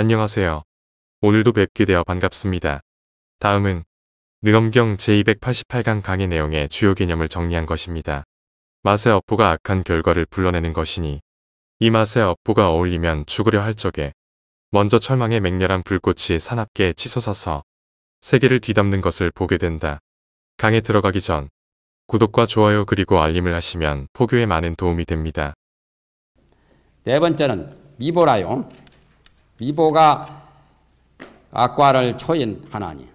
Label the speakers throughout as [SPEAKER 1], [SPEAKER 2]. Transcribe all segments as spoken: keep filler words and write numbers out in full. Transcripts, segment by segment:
[SPEAKER 1] 안녕하세요. 오늘도 뵙게 되어 반갑습니다. 다음은 능엄경 제이백팔십팔 강 강의 내용의 주요 개념을 정리한 것입니다. 맛의 업보가 악한 결과를 불러내는 것이니 이 맛의 업보가 어울리면 죽으려 할 적에 먼저 철망의 맹렬한 불꽃이 사납게 치솟아서 세계를 뒤덮는 것을 보게 된다. 강에 들어가기 전 구독과 좋아요 그리고 알림을 하시면 포교에 많은 도움이 됩니다.
[SPEAKER 2] 네 번째는 미보라요. 미보가 악과를 초인하나니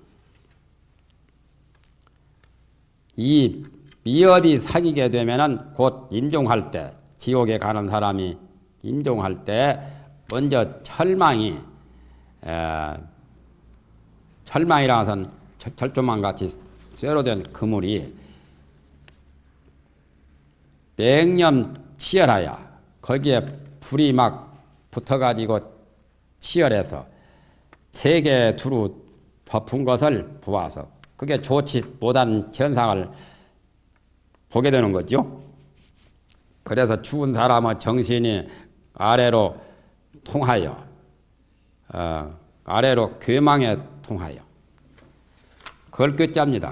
[SPEAKER 2] 이 미업이 사귀게 되면은 곧 임종할 때, 지옥에 가는 사람이 임종할 때 먼저 철망이 에, 철망이라는 것은 철조망 같이 쇠로 된 그물이 맹렬 치열하여 거기에 불이 막 붙어가지고 치열해서 세계 두루 덮은 것을 보아서 그게 좋지 못한 현상을 보게 되는 거죠. 그래서 죽은 사람의 정신이 아래로 통하여 어, 아래로 괴망에 통하여 걸끝자입니다.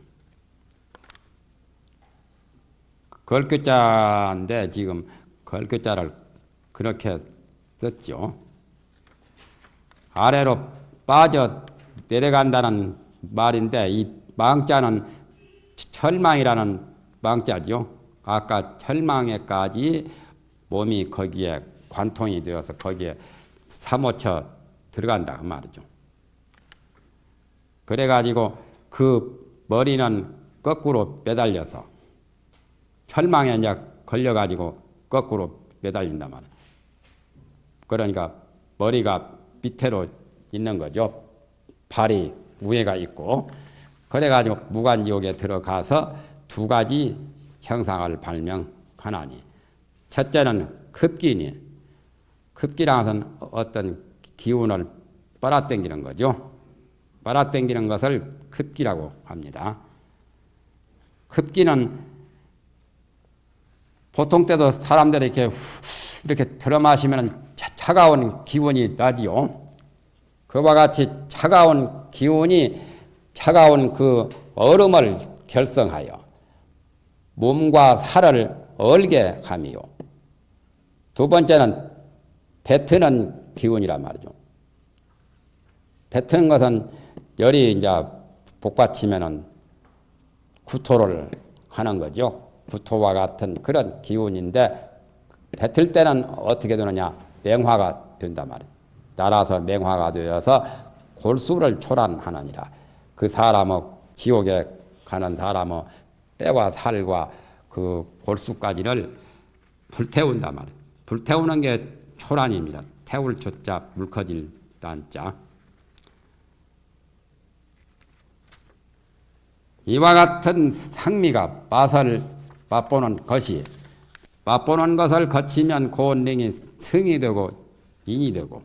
[SPEAKER 2] 걸끝자인데 지금 걸끝자를 그렇게 썼죠. 아래로 빠져 내려간다는 말인데 이 망자는 철망이라는 망자죠. 아까 철망에까지 몸이 거기에 관통이 되어서 거기에 사모쳐 들어간다 그 말이죠. 그래가지고 그 머리는 거꾸로 매달려서 철망에 이제 걸려가지고 거꾸로 매달린단 말이에요. 그러니까 머리가 밑으로 있는 거죠. 발이 위에가 있고 그래가지고 무간지옥에 들어가서 두 가지 형상을 발명하나니 첫째는 급기니 급기라는 것은 어떤 기운을 빨아당기는 거죠. 빨아당기는 것을 급기라고 합니다. 급기는 보통 때도 사람들이 이렇게 이렇게 들어 마시면 차가운 기운이 나지요. 그와 같이 차가운 기운이 차가운 그 얼음을 결성하여 몸과 살을 얼게 함이요. 두 번째는 뱉는 기운이란 말이죠. 뱉는 것은 열이 이제 복받치면은 구토를 하는 거죠. 구토와 같은 그런 기운인데 뱉을 때는 어떻게 되느냐? 맹화가 된단 말이에요. 날아서 맹화가 되어서 골수를 초란하느니라. 그 사람의 지옥에 가는 사람의 뼈와 살과 그 골수까지를 불태운단 말이에요. 불태우는 게 초란입니다. 태울 초자, 물커질 단자. 이와 같은 상미가 맛을 맛보는 것이 맛보는 것을 거치면 고원능이 승이 되고 인이 되고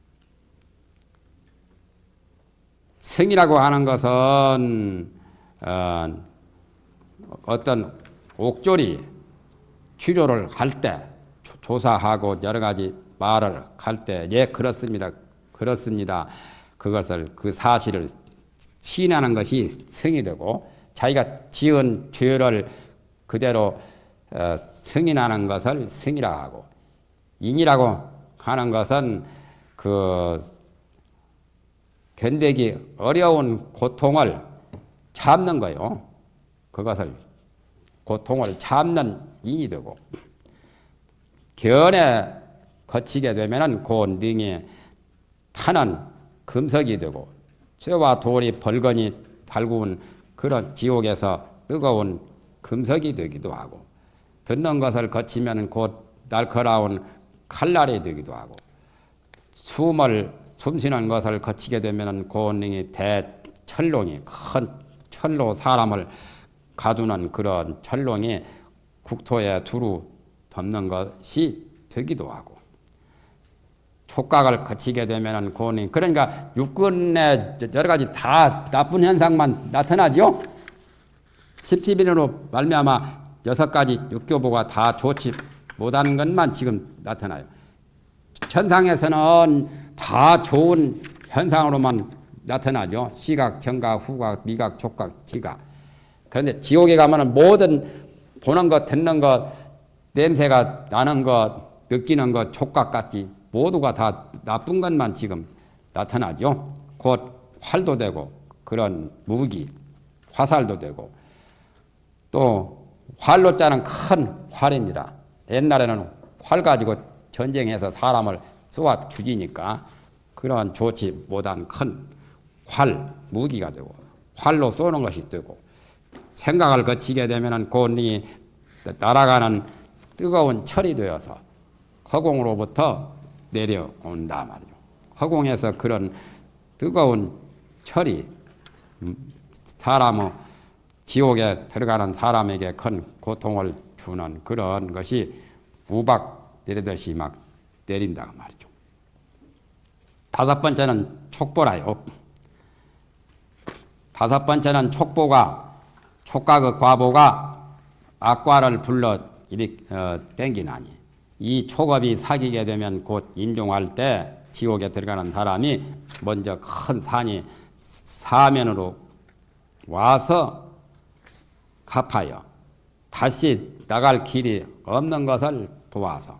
[SPEAKER 2] 승이라고 하는 것은 어, 어떤 옥졸이 취조를 할 때 조사하고 여러 가지 말을 할 때 예 그렇습니다 그렇습니다 그것을 그 사실을 시인하는 것이 승이 되고 자기가 지은 죄를 그대로 어, 승인하는 것을 승이라고 하고 인이라고 하는 것은 그 견디기 어려운 고통을 참는 거요. 그것을 고통을 참는 인이 되고 견에 거치게 되면은 그 능이 타는 금석이 되고 쇠와 돌이 벌건이 달구운 그런 지옥에서 뜨거운 금석이 되기도 하고 듣는 것을 거치면 곧 날카로운 칼날이 되기도 하고 숨을 숨쉬는 것을 거치게 되면 고원능이 대철롱이 큰 철로 사람을 가두는 그런 철롱이 국토에 두루 덮는 것이 되기도 하고 촉각을 거치게 되면 고원능이 그러니까 육근의 여러 가지 다 나쁜 현상만 나타나죠. 십지빈으로 말미암아 여섯 가지 육교보가 다 좋지 못하는 것만 지금 나타나요. 천상에서는 다 좋은 현상으로만 나타나죠. 시각, 청각, 후각, 미각, 촉각, 지각. 그런데 지옥에 가면은 모든 보는 것, 듣는 것, 냄새가 나는 것, 느끼는 것, 촉각까지 모두가 다 나쁜 것만 지금 나타나죠. 곧 활도 되고 그런 무기, 화살도 되고 또 활로 짜는 큰 활입니다. 옛날에는 활 가지고 전쟁해서 사람을 쏘아 죽이니까 그런 좋지 못한 큰 활, 무기가 되고 활로 쏘는 것이 되고 생각을 거치게 되면은 곧이 날아가는 뜨거운 철이 되어서 허공으로부터 내려온다 말이죠. 허공에서 그런 뜨거운 철이 사람의 지옥에 들어가는 사람에게 큰 고통을 주는 그런 것이 우박 내리듯이 막 내린다 말이죠. 다섯 번째는 촉보라요. 다섯 번째는 촉보가 촉각의 과보가 악과를 불러 이리 어, 땡기나니 이 촉업이 사귀게 되면 곧 임종할 때 지옥에 들어가는 사람이 먼저 큰 산이 사면으로 와서 갚아요. 다시 나갈 길이 없는 것을 보아서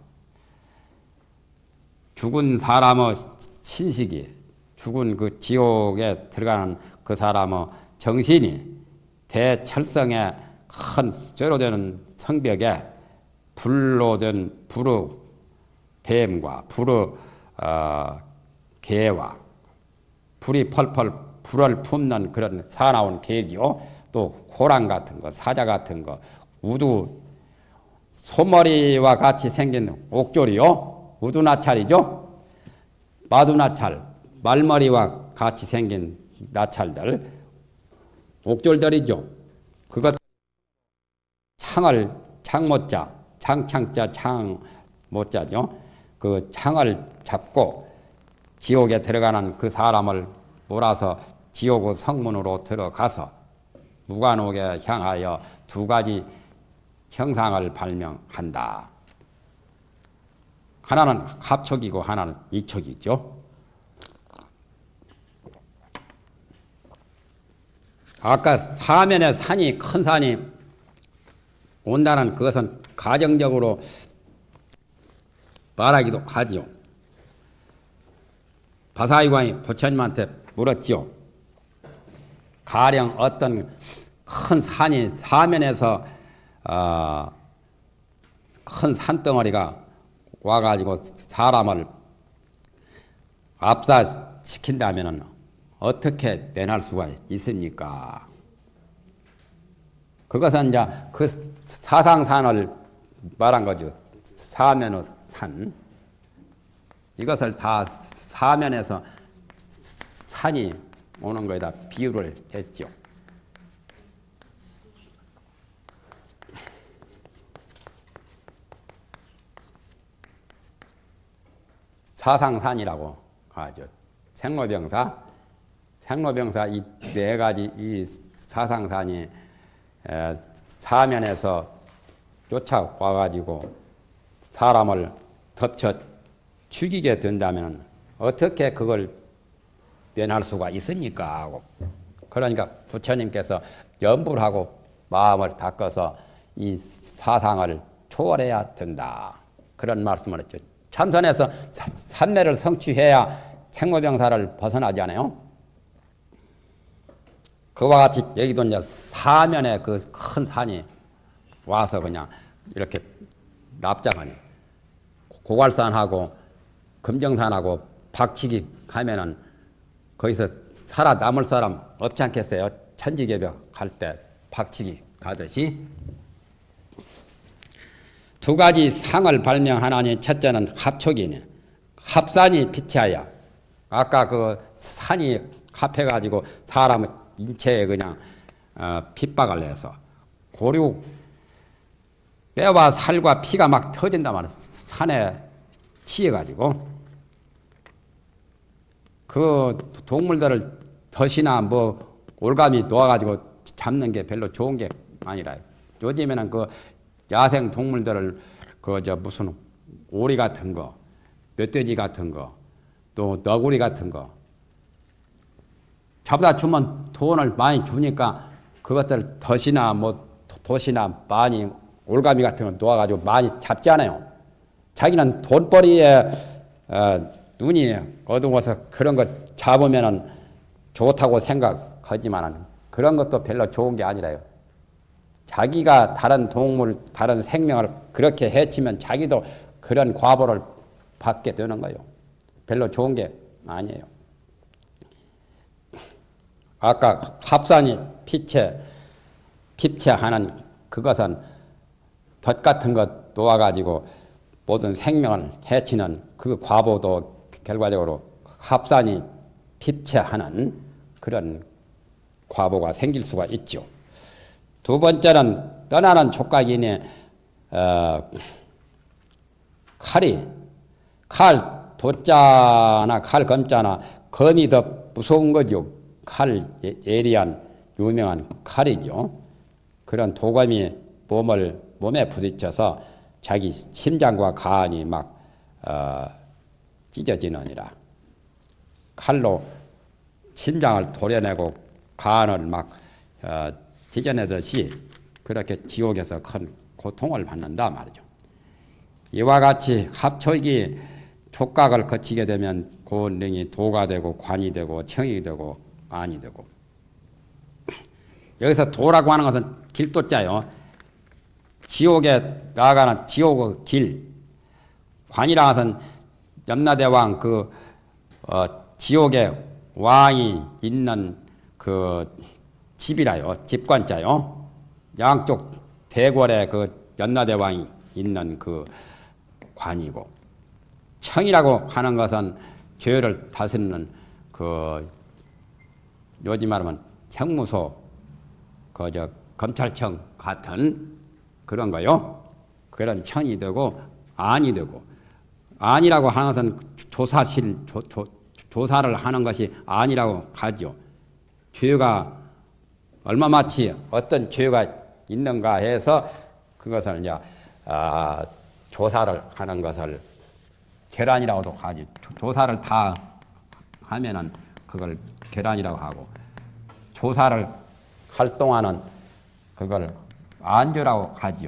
[SPEAKER 2] 죽은 사람의 신식이 죽은 그 지옥에 들어가는 그 사람의 정신이 대철성의 큰 쇠로 되는 성벽에 불로 된 불의 뱀과 불의 어, 개와 불이 펄펄 불을 품는 그런 사나운 개지요. 또 호랑 같은 거, 사자 같은 거, 우두 소머리와 같이 생긴 옥졸이요. 우두나찰이죠. 마두나찰, 말머리와 같이 생긴 나찰들, 옥졸들이죠. 그것 창을 창못자, 창창자 창못자죠. 그 창을 잡고 지옥에 들어가는 그 사람을 몰아서 지옥의 성문으로 들어가서 무관옥에 향하여 두 가지 형상을 발명한다. 하나는 합촉이고 하나는 이촉이죠. 아까 사면에 산이 큰 산이 온다는 그것은 가정적으로 말하기도 하지요. 바사이광이 부처님한테 물었지요. 가령 어떤 큰 산이 사면에서 어, 큰 산덩어리가 와가지고 사람을 압사시킨다면 어떻게 면할 수가 있습니까? 그것은 이제 그 사상산을 말한 거죠. 사면의 산. 이것을 다 사면에서 산이 오는 거에다 비유를 했죠. 사상산이라고 하죠. 생로병사, 생로병사 이 네 가지 이 사상산이 사면에서 쫓아와가지고 사람을 덮쳐 죽이게 된다면 어떻게 그걸 면할 수가 있습니까? 하고. 그러니까 부처님께서 염불 하고 마음을 닦아서 이 사상을 초월해야 된다. 그런 말씀을 했죠. 참선에서 삼매를 성취해야 생로병사를 벗어나지 않아요? 그와 같이 여기도 이제 사면에 그 큰 산이 와서 그냥 이렇게 납작하니 고갈산하고 금정산하고 박치기 하면은 거기서 살아남을 사람 없지 않겠어요? 천지개벽 갈 때 박치기 가듯이. 두 가지 상을 발명하나니 첫째는 합촉이니 합산이 피치하여 아까 그 산이 합해가지고 사람의 인체에 그냥 어, 핍박을 해서 고류 뼈와 살과 피가 막 터진단 말이에요. 산에 치여가지고 그 동물들을 덫이나 뭐 올가미 놓아가지고 잡는 게 별로 좋은 게 아니라 요즘에는 그 야생 동물들을 그 저 무슨 오리 같은 거, 멧돼지 같은 거, 또 너구리 같은 거 잡다 주면 돈을 많이 주니까 그것들 덫이나 뭐 돛이나 많이 올가미 같은 거 놓아가지고 많이 잡잖아요. 자기는 돈벌이에 어, 눈이 어두워서 그런 거 잡으면은 좋다고 생각하지만 그런 것도 별로 좋은 게 아니라요. 자기가 다른 동물, 다른 생명을 그렇게 해치면 자기도 그런 과보를 받게 되는 거예요. 별로 좋은 게 아니에요. 아까 합산이 피체, 피체하는 그것은 덫 같은 것 놓아가지고 모든 생명을 해치는 그 과보도 결과적으로 합산이 피체하는 그런 과보가 생길 수가 있죠. 두 번째는 떠나는 촉각이니 어, 칼이 칼 도자나 칼 검자나 검이 더 무서운 거죠. 칼 예리한 유명한 칼이죠. 그런 도검이 몸을 몸에 부딪혀서 자기 심장과 간이 막 어, 찢어지느니라. 칼로 심장을 도려내고 간을 막 어, 찢어내듯이 그렇게 지옥에서 큰 고통을 받는다 말이죠. 이와 같이 합촉이 촉각을 거치게 되면 고은능이 도가 되고 관이 되고 청이 되고 안이 되고. 여기서 도라고 하는 것은 길도자요. 지옥에 나아가는 지옥의 길. 관이라는 것은 염라대왕 그 어, 지옥에 왕이 있는 그 집이라요. 집관자요. 양쪽 대궐에 그 염라대왕이 있는 그 관이고, 청이라고 하는 것은 죄를 다스리는 그 요즘 말하면 형무소, 그 저 검찰청 같은 그런 거요. 그런 청이 되고 안이 되고, 안이라고 하는 것은 조사실 조, 조, 조사를 하는 것이 안이라고 하죠. 죄가 얼마마치 어떤 죄가 있는가 해서 그것을 이제 아, 조사를 하는 것을 계란이라고도 하지. 조사를 다 하면은 그걸 계란이라고 하고, 조사를 할 동안은 그걸 안죄라고 하지요.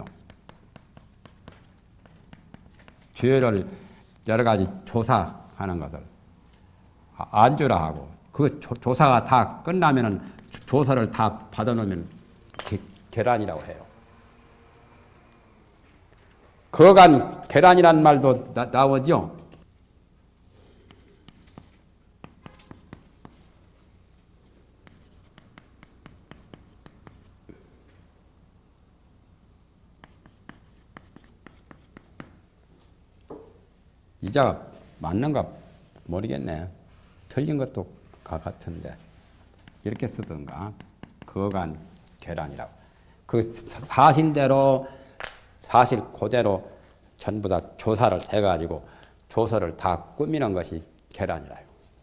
[SPEAKER 2] 죄를 여러 가지 조사하는 것을 안죄라 하고, 그 조, 조사가 다 끝나면은 조사를 다 받아놓으면 게, 계란이라고 해요. 거간 계란이란 말도 나, 나오죠. 이자가 맞는가 모르겠네. 틀린 것도 같은데 이렇게 쓰던가. 거간 계란이라고. 그 사실대로 사실 그대로 전부 다 조사를 해가지고 조서를 다 꾸미는 것이 계란이라요.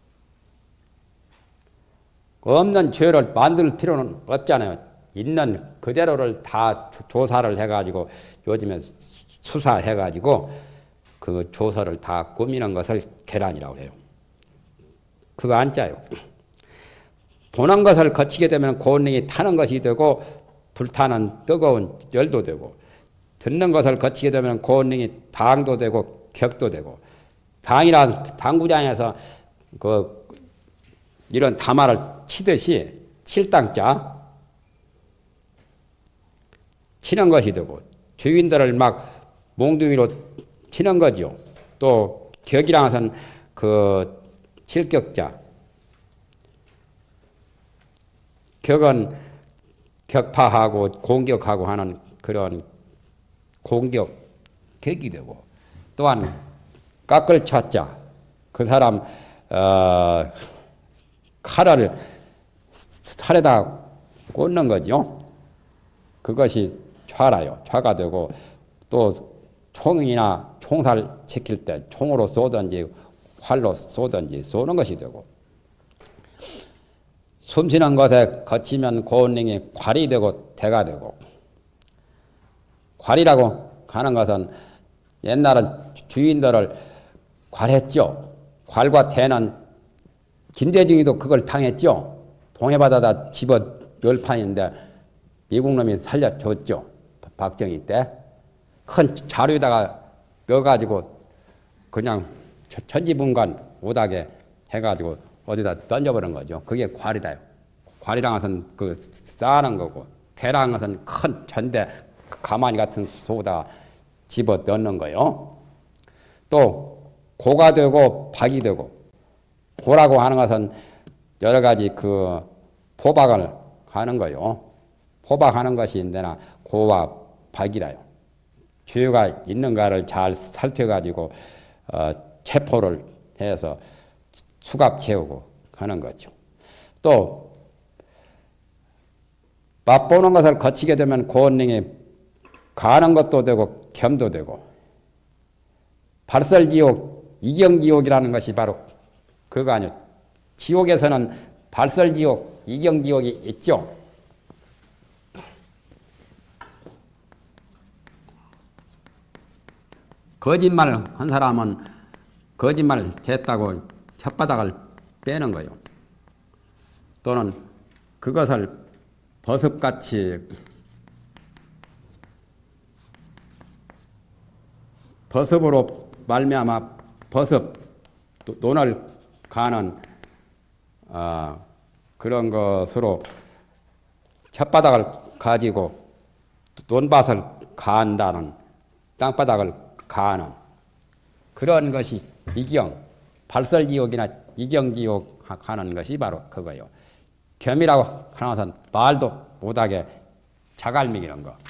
[SPEAKER 2] 없는 죄를 만들 필요는 없잖아요. 있는 그대로를 다 조사를 해가지고 요즘에 수사해가지고 그 조서를 다 꾸미는 것을 계란이라고 해요. 그거 안짜요. 보는 것을 거치게 되면 고은능이 타는 것이 되고, 불타는 뜨거운 열도 되고, 듣는 것을 거치게 되면 고은능이 당도 되고 격도 되고. 당이란 당구장에서 그 이런 담화를 치듯이 칠당자 치는 것이 되고, 주인들을 막 몽둥이로 치는 거죠. 또 격이라는 것은 그 칠격자. 격은 격파하고 공격하고 하는 그런 공격 격이 되고, 또한 깎을 차자, 그 사람 어, 칼을 살에다 꽂는 거죠. 그것이 좌라요. 좌가 되고, 또 총이나 총살 지킬 때 총으로 쏘든지 활로 쏘든지 쏘는 것이 되고, 숨쉬는 것에 거치면 고은능이 괄이 되고 대가 되고. 괄이라고 하는 것은 옛날은 주인들을 괄했죠. 괄과 대는 김대중이도 그걸 당했죠. 동해바다다 집어 열 판인데 미국 놈이 살려줬죠. 박정희 때. 큰 자루에다가 넣어가지고 그냥 천지분간 못하게 해가지고 어디다 던져버린 거죠. 그게 괄이라요. 괄이란 것은 그 쌓는 거고, 대란 것은 큰 전대 가마니 같은 소다 집어 넣는 거요. 또 고가 되고 박이 되고, 고라고 하는 것은 여러 가지 그 포박을 하는 거요. 포박하는 것이 있는데나 고와 박이라요. 주유가 있는가를 잘 살펴가지고 어, 체포를 해서 수갑 채우고 하는 거죠. 또 맛보는 것을 거치게 되면 고원능이 가는 것도 되고 겸도 되고, 발설지옥, 이경지옥이라는 것이 바로 그거 아니요. 지옥에서는 발설지옥, 이경지옥이 있죠. 거짓말 한 사람은 거짓말 했다고 혓바닥을 빼는 거예요. 또는 그것을 버섯같이 버섯으로 말미암아 버섯 논을 가는 아, 그런 것으로 혓바닥을 가지고 논밭을 간다는, 땅바닥을 가는 그런 것이 이경, 발설지옥이나 이경지옥 하는 것이 바로 그거예요. 겸이라고 하는 것은 말도 못하게 자갈미 이런 거.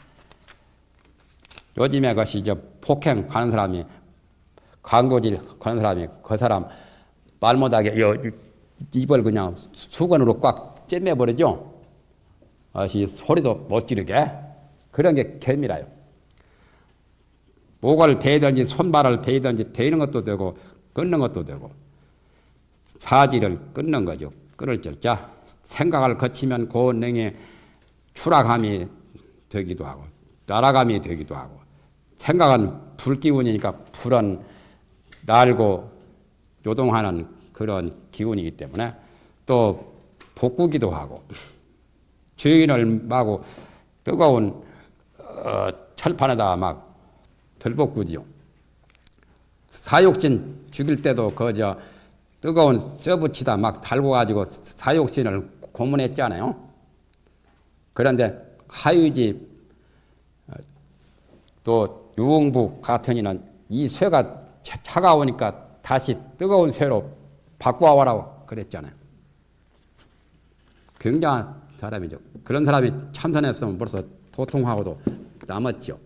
[SPEAKER 2] 요즘에 것이 저 폭행하는 사람이, 광고질 하는 사람이 그 사람 말 못하게 요 입을 그냥 수건으로 꽉 꿰매버리죠. 이 소리도 못 지르게. 그런 게 겸이라요. 목을 베이든지 손발을 베이든지 베이는 것도 되고 끊는 것도 되고, 사지를 끊는 거죠. 끊을 절자. 생각을 거치면 고능에 추락함이 되기도 하고 날아감이 되기도 하고, 생각은 불기운이니까 불은 날고 요동하는 그런 기운이기 때문에 또 복구기도 하고, 주인을 마구 뜨거운 어, 철판에다가 막 들볶구지요. 사육신 죽일 때도 그저 뜨거운 쇠 붙이다 막 달고 가지고 사육신을 고문했잖아요. 그런데 하유지 또 유흥부 같은 이는 이 쇠가 차가우니까 다시 뜨거운 쇠로 바꿔와라고 그랬잖아요. 굉장한 사람이죠. 그런 사람이 참선했으면 벌써 도통하고도 남았죠.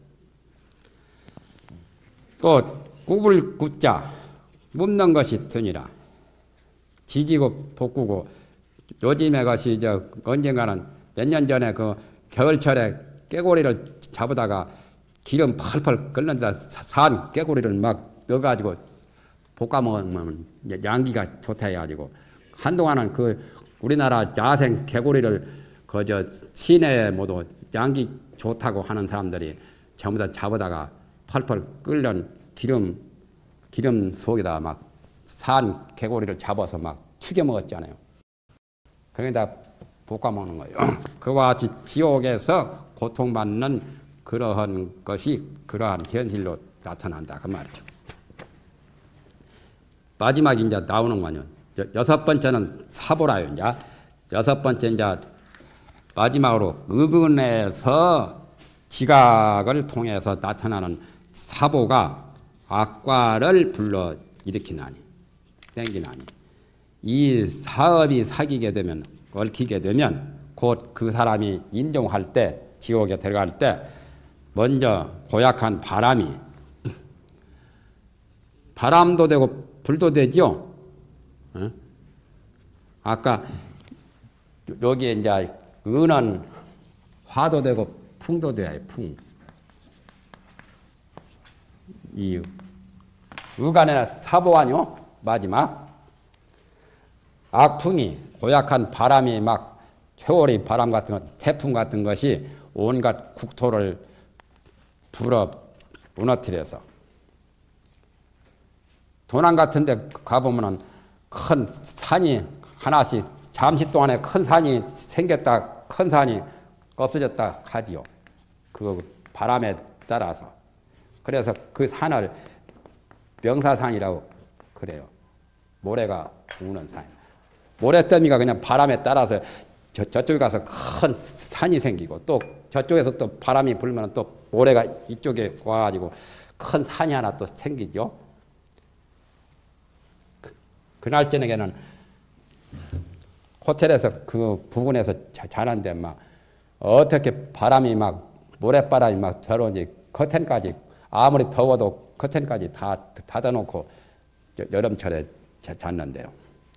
[SPEAKER 2] 또 굽을 굽자 굽는 것이 드니라. 지지고 볶고, 요즘에 것이 저 언젠가는 몇 년 전에 그 겨울철에 깨고리를 잡으다가 기름 펄펄 끓는다 산 깨고리를 막 넣어가지고 볶아 먹으면 양기가 좋다 해가지고, 한동안은 그 우리나라 야생 개고리를 그저 시내에 모두 양기 좋다고 하는 사람들이 전부 다 잡아다가 펄펄 끓는 기름 기름 속에다 막 산 개고리를 잡아서 막 튀겨 먹었잖아요. 그러다 볶아 먹는 거예요. 그와 같이 지옥에서 고통받는 그러한 것이 그러한 현실로 나타난다 그 말이죠. 마지막 이제 나오는 거는 여섯 번째는 사보라요. 이제 여섯 번째 이제 마지막으로 의근에서 지각을 통해서 나타나는 사보가 악과를 불러 일으키나니 땡기나니, 이 사업이 사기게 되면, 얽히게 되면 곧 그 사람이 인종할 때, 지옥에 들어갈 때 먼저 고약한 바람이, 바람도 되고 불도 되죠. 어? 아까 여기에 이제 은은 화도 되고 풍도 돼요. 풍. 이 의간에나 사보아뇨. 마지막 악풍이, 고약한 바람이 막 회오리 바람 같은 것, 태풍 같은 것이 온갖 국토를 불어 무너뜨려서 도난 같은 데 가보면은 큰 산이 하나씩 잠시 동안에 큰 산이 생겼다 큰 산이 없어졌다 하지요. 그 바람에 따라서. 그래서 그 산을 명사산이라고 그래요. 모래가 우는 산. 모래더미가 그냥 바람에 따라서 저, 저쪽에 가서 큰 산이 생기고 또 저쪽에서 또 바람이 불면 또 모래가 이쪽에 와가지고 큰 산이 하나 또 생기죠. 그, 그날 저녁에는 호텔에서 그 부근에서 자, 자는데 막 어떻게 바람이 막 모래바람이 막 들어오는지 커튼까지 아무리 더워도 커튼까지 다 닫아놓고 여름철에 자, 잤는데요.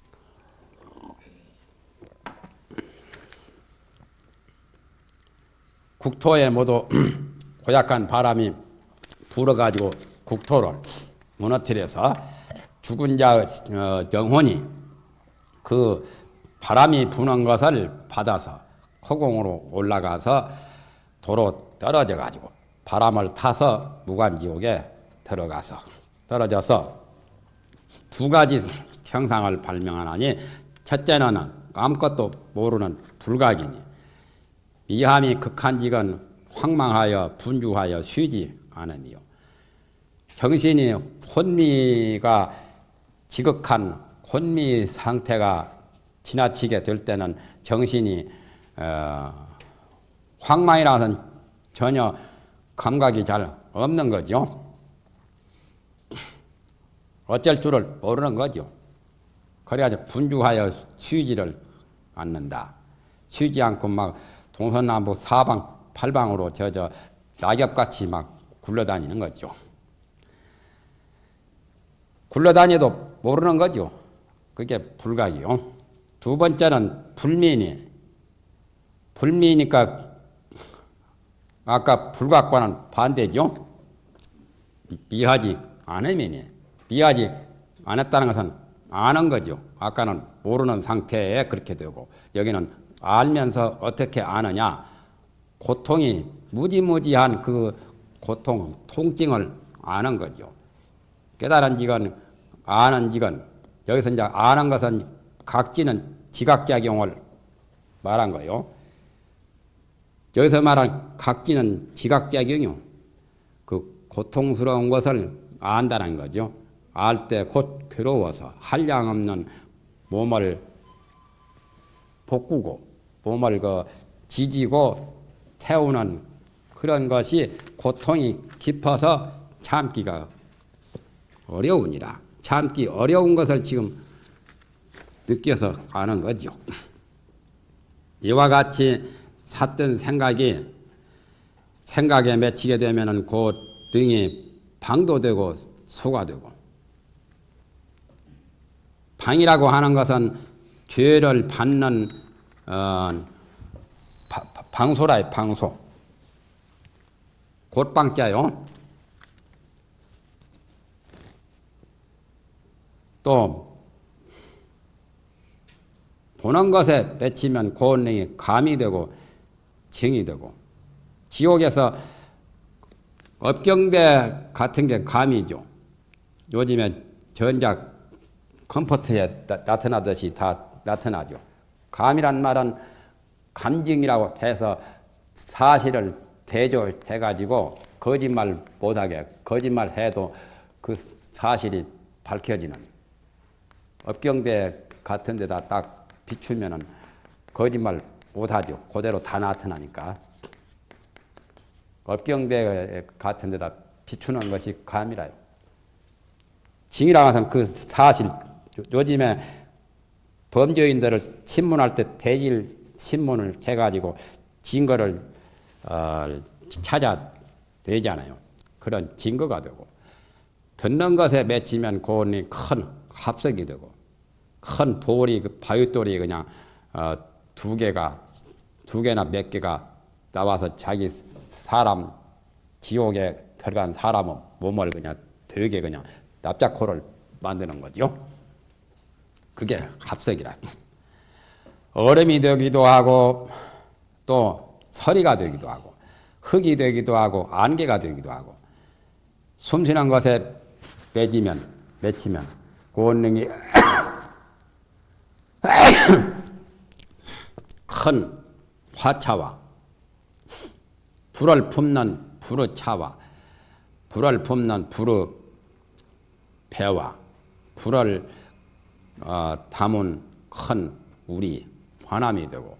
[SPEAKER 2] 국토에 모두 고약한 바람이 불어가지고 국토를 무너뜨려서 죽은 자의 영혼이 그 바람이 부는 것을 받아서 허공으로 올라가서 도로 떨어져 가지고 바람을 타서 무간지옥에 들어가서 떨어져서 두 가지 형상을 발명하나니 첫째는 아무것도 모르는 불각이니 미함이 극한직은 황망하여 분주하여 쉬지 않으며 정신이 혼미가 지극한 혼미 상태가 지나치게 될 때는 정신이 어, 황망이라서는 전혀 감각이 잘 없는 거죠. 어쩔 줄을 모르는 거죠. 그래가지고 분주하여 쉬지를 않는다. 쉬지 않고 막 동서남북 사방 팔방으로 저 저 낙엽같이 막 굴러다니는 거죠. 굴러다녀도 모르는 거죠. 그게 불각이요. 두 번째는 불미니. 불미니까 아까 불각과는 반대죠. 미하지 않으면이. 미하지 않았다는 것은 아는 거죠. 아까는 모르는 상태에 그렇게 되고 여기는 알면서 어떻게 아느냐. 고통이 무지무지한 그 고통, 통증을 아는 거죠. 깨달은 지건, 아는 지건, 여기서 이제 아는 것은 각지는 지각작용을 말한 거요. 여기서 말한 각지는 지각작용이요. 그 고통스러운 것을 안다는 거죠. 알 때 곧 괴로워서 한량없는 몸을 볶고 몸을 그 지지고 태우는 그런 것이 고통이 깊어서 참기가 어려우니라. 참기 어려운 것을 지금 느껴서 아는 거죠. 이와 같이 샀던 생각이 생각에 맺히게 되면은 그 등이 방도 되고 소가 되고 방이라고 하는 것은 죄를 받는 어, 바, 방소라요. 방소. 곧방자요. 또 보는 것에 맺히면 고은능이 감이 되고 증이 되고 지옥에서 업경대 같은 게 감이죠. 요즘에 전작 컴포트에 나, 나타나듯이 다 나타나죠. 감이란 말은 감증이라고 해서 사실을 대조해가지고 거짓말 못하게 거짓말해도 그 사실이 밝혀지는 업경대 같은 데다 딱 비추면은 거짓말 못하죠. 그대로 다 나타나니까. 업경대 같은 데다 비추는 것이 감이라요. 증이라고 하면 그 사실, 요즘에 범죄인들을 신문할 때 대질 신문을 해가지고 증거를 어, 찾아내잖아요. 그런 증거가 되고 듣는 것에 맺히면 고온이 큰 합석이 되고 큰 돌이 그 바위돌이 그냥 어, 두 개가 두 개나 몇 개가 나와서 자기 사람 지옥에 들어간 사람의 몸을 그냥 되게 그냥 납작코를 만드는 거죠. 그게 합석이라. 얼음이 되기도 하고 또 서리가 되기도 하고 흙이 되기도 하고 안개가 되기도 하고 숨쉬는 것에 맺으면 맺히면 그 원능이 큰 화차와 불을 품는 불의 차와 불을 품는 불의 배와 불을 어, 담은 큰 우리 화남이 되고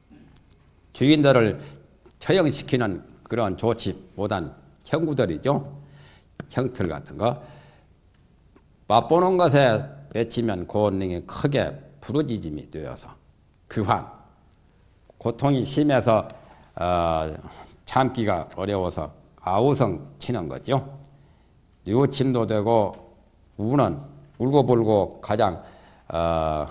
[SPEAKER 2] 주인들을 처형시키는 그런 좋지 못한 형구들이죠. 형틀 같은 거 맛보는 것에 맺히면 그 원능이 크게 부르짖음이 되어서 귀환 고통이 심해서 어, 참기가 어려워서 아우성 치는 거죠. 뉘우침도 되고 우는 울고불고 가장 어,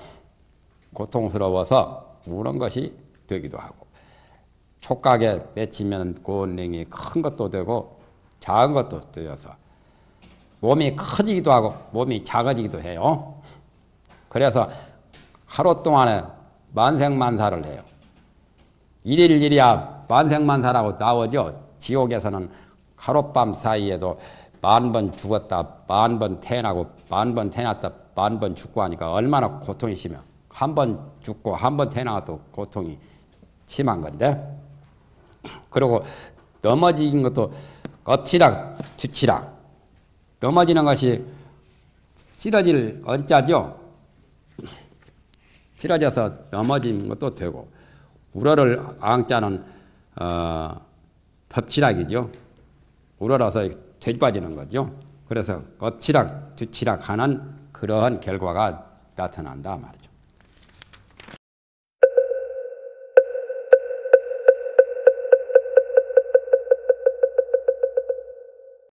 [SPEAKER 2] 고통스러워서 우는 것이 되기도 하고 촉각에 맺히면 그 원능이 큰 것도 되고 작은 것도 되어서 몸이 커지기도 하고 몸이 작아지기도 해요. 그래서 하루 동안에 만생만사를 해요. 일일 일이야 만생만사라고 나오죠. 지옥에서는 하룻밤 사이에도 만 번 죽었다 만 번 태어나고 만 번 태어났다 만 번 죽고 하니까 얼마나 고통이 심해. 한 번 죽고 한 번 태어나도 고통이 심한 건데 그리고 넘어지는 것도 엎치락 뒤치락 넘어지는 것이 쓰러질 언자죠. 쓰러져서 넘어지는 것도 되고 우러를 앙자는 어, 덮치락이죠. 우러러서 되빠지는 거죠. 그래서 엎치락 뒤치락 하는 그러한 결과가 나타난다 말이죠.